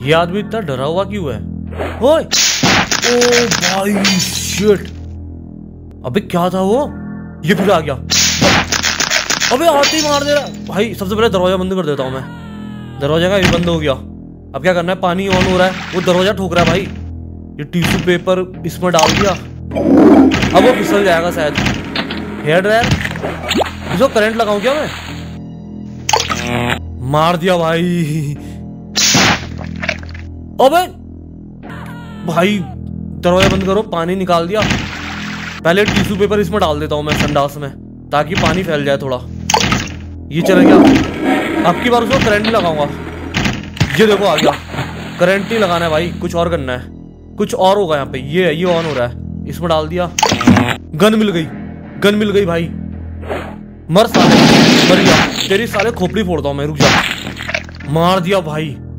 ये आदमी इतना डरा हुआ क्यों है? ओए ओ भाई शिट, अबे क्या था वो? ये फिर आ गया। अबे आते ही मार दे रहा भाई। सबसे पहले दरवाजा बंद कर देता हूँ मैं। दरवाजा का ये बंद हो गया। अब क्या करना है? पानी ऑन हो रहा है, वो दरवाजा ठोक रहा है भाई। ये टिश्यू पेपर इसमें डाल दिया, अब वो फिसल जाएगा शायद। हेयर ड्रायर, इसको करंट लगाऊं क्या मैं? मार दिया भाई। अबे भाई दरवाजा बंद करो, पानी निकाल दिया। पहले टिश्यू पेपर इसमें डाल देता हूं मैं संडास में, ताकि पानी फैल जाए थोड़ा। ये चला गया। अब की बार उसको करंट नहीं लगाऊंगा। ये देखो आ गया। करंट नहीं लगाना है भाई, कुछ और करना है। कुछ और होगा यहाँ पे। ये ऑन हो रहा है, इसमें डाल दिया। गन मिल गई, गन मिल गई भाई। मर साले, मर गया। तेरी साले खोपड़ी फोड़ता हूं मैं, रुक जा। मार दिया भाई।